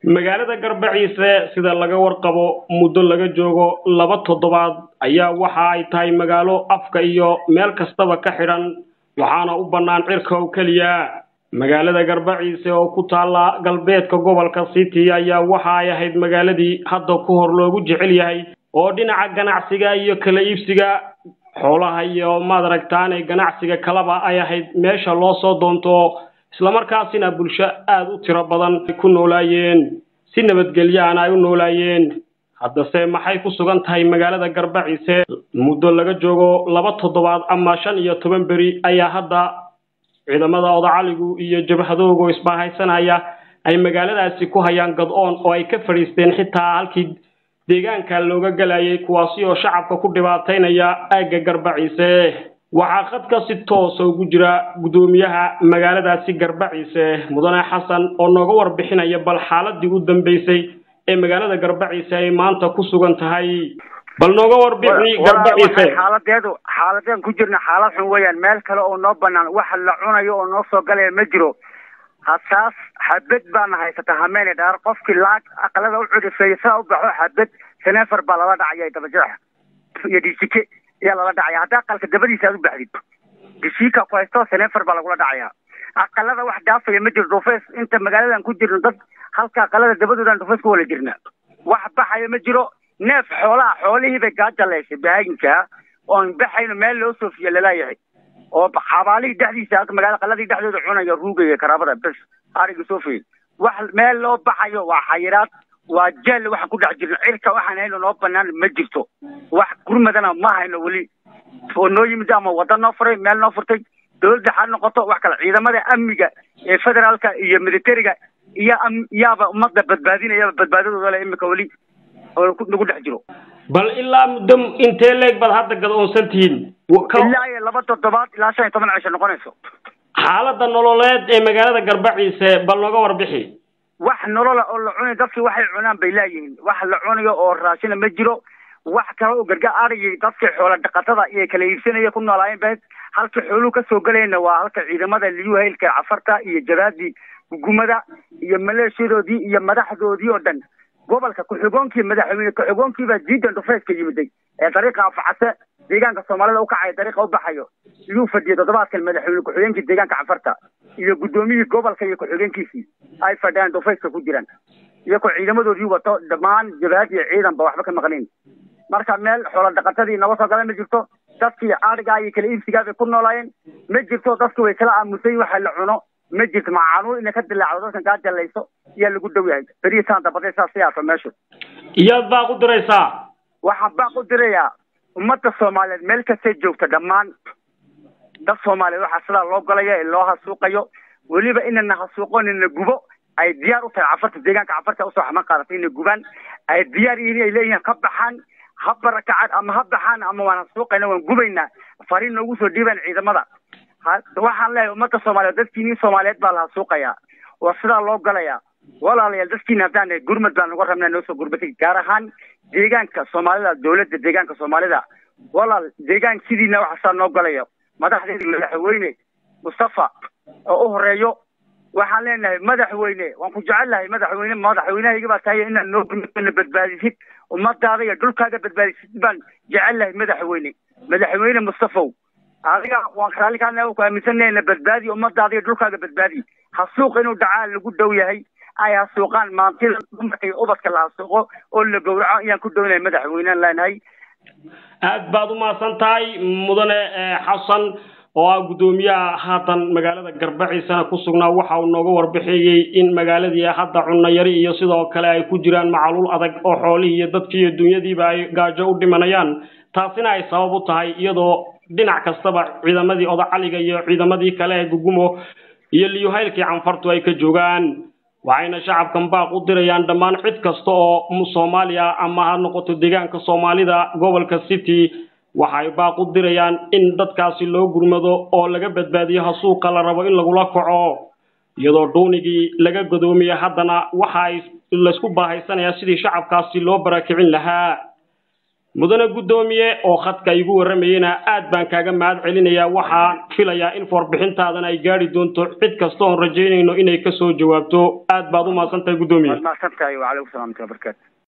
magaalada Garbaciise sida laga warqabo muddo laga joogo 2 toddobaad ayaa waxa ay tahay magaalo afka iyo meel kastaba ka xiran waxaana u banaan cirka oo kaliya magaalada Garbaciise oo ku taala galbeedka gobolka City ayaa waxa ay ahayd magaaladii hadda ku hor loogu jecel yahay oo dhinaca ganacsiga iyo kala iibsiga xoolaha iyo maadaragtaan ganacsiga kalaba ay ahayd meesha loo soo doonto isla markaasina bulsho aad u tiro badan ku noolaayeen si nabadgelyo ay u noolaayeen hadda se maxay ku sugan tahay magaalada Garbaciise muddo laga joogo 2 toddobaad ama 15 beri ayaa hadda ciidamada odacaligu iyo jabhadoogo isbahaysanaya ay magaaladaasi ku hayaan Gad'oon oo ay ka fariisteen xitaa halkii deegaanka looga galayay kuwaasi oo shacabka ku dhibaateynaya aaga Garbaciise waxa qadka si toos ah ugu jira gudoomiyaha magaaladaasi Garbaciise mudane Xasan oo nooga warbixinaya bal xaaladii u dambeysay ee magaalada Garbaciise ay maanta ku sugan tahay bal nooga warbixin Garbaciise xaaladeen ku jirna xaalad xun weeyaan meel kale oo noo banaan wax la cunayo oo noo soo galay ma jiro hasaas xabad baan haysata hameen dhaar qofkii laag aqalada u cudufaysa u baxo xabad senefer baa la dhacay dabajeex iyo disike yaa la dhacay hada qalka dabadiisa u baxdid disika ku haysto senefer baa lagu dhacaya aqalada wax dhaafay ma jiro dofees inta magaaladan ku jirno dad halka aqalada dabadoodan dofees ku wala jirna wax baxay ma jiro neef xoolihii bay gaajaleysay baahinka oo baxayno meel loo soo fiyo lalayahay oo xabaali dhaxdiisa magaalada qaladii dhaxdooda cunaya ruugaya karaabada bas ariga soo fiyo wax meel loo baxayo waa xayiraad waa jeel wax ku dhax jirno cirka waxaan hayno noo banaan ma jirto wax gurmadana ma hayno wali oo noo yimid ama wadan noo furay meel noo furtay dawladda xal noqoto wax kale ciidamada amniga ee federaalka iyo militariga iyo yaaba umada badbaadinaya badbaadadooda la imika wali oo nagu dhex jiro bal ilaa muddo intee leeg bal hadda Gad'oonsantiin ilaa 2 toddobaad ilaa 15 cisho noqonayso xaaladda nololeed ee magaalada Garbaciise bal nooga warbixi wax nolol oo la cunay dadkii waxay cunaan bay laayihiin wax la cunayo oo raashin ma jiro wax kale oo gargaar arigay dadkii xoolo dhaqatada iyo kala iibsanaya ku noolaayeen baa halka xooluhu ka soo galayna waa halka ciidamada liyu heelka cafarta iyo jaraadi gumada iyo maleeshiyadoodii iyo madaxdoodii oo dhan gobolka ku xigoonkii madaxweyne ku xigoonkii baa jiidan dofeeska yimiday ee dariiqa afcase deegaanka Soomaalida u kacay dariiqa u baxayo inuu fadhiyo toddobaadkan madaxweyne ku xigeenkii deegaanka cafarta iyo gudoomiyii gobolka iyo ku xigeenkiisii ay fadhiyaan dofeeska ku jiraan iyo ku ciidamadoodii wato dhamaan jabhad iyo ciidan ba waxba ka maqlin marka meel xoolo dhaqatadii nabad soo galay ma jirto dadkii aariga iyo kala iibsiga ku noolaayeen ma jirto dadkii way kala aamusay waxa la cuno ma jirto macaanu in ka dilaacdo dadkan ka jalayso iyo lagu dhawaay bariisaan dabadaysa siyaasa meesha iyaad baa ku diraysaa waxa baa ku diraya ummadda Soomaaliyeed meel kasta joogta dhamaan dad Soomaaliyeed waxa sida loo galaya ee loo hasuuqayo waliba inana hasuuqoon in gubo ay diyaar u tahay cafarta deegaanka cafarta u soo xaman qaadatay in gubaan ay diyaar yihiin ay leeyihiin ka baxaan habarakaad ama habaxaan ama waan suuqayna waan gubayna fariin ugu soo dhiiban ciidamada waxaan leeyahay ummadda Soomaaliyeed dadkii Soomaaliyeed baa la suuqaya oo sida loo galaya walaalayaal dadkii hadaan gurmad baan uga rabnaa noo soo gurbatay gaar ahaan deegaanka Soomaalida dawladda deegaanka Soomaalida walaal deegaan sidiina waxa noo galaya madaxdeedii madaxweyne Mustafa oo horeeyo waxaan leenahay madaxweyne waan ku jecelahay madaxweynahayga baa tahay in noo gurmadna badbaadisid ummadaada iyo dhulkaaga badbaadisid baan jecelahay madaxweyne Mustafa adiga waan raali ka nahay ku aaminsanayna badbaadi ummadaada iyo dhulkaaga badbaadi hasuuq inuu dhacaa lagu dhow yahay ay hasuuqaan maantida markay ubadka la hasuuqo oo la gowraco ayaan ku dhownay madaxweynaha leenahay aad baad u maasantahay mudane Xasan oo gudoomiyaha haatan magaalada Garbaciise ku sugnaa waxa uu nooga warbixiyay in magaaladii hadda cunno yari iyo sidoo kale ay ku jiraan macluul adag oo xoolihii iyo dadkii iyo dunyadiiba ay gaajo u dhimanayaan taasina ay sabab u tahay iyadoo dhinac kastaba ciidamadii odacaliga iyo ciidamadii kale ee gugumo iyo liyu heelkii canfartu ay ka joogaan waxayna shacabkan baaq u dirayaan dhammaan cid kasta oo Soomaaliya ama ha noqoto deegaanka Soomaalida gobolka City waxay baaq u dirayaan in dadkaasi loo gurmado oo laga badbaadiyo hasuuqa la rabo in lagu la kaco iyadoo doonigii laga godoomiyo haddana waxa ay la isku baahaysanaya sidii shacabkaasi loo barakicin lahaa mudane gudoomiye oo khadka igu waramayna aad baan kaaga mahad celinayaa waxaan filayaa in warbixintaadan ay gaari doonto cid kasta oo rajaynayno inay ka soo jawaabto aad baad u mahadsantahay gudoomiye ma santahay wa alaykum salaam wa barakatuh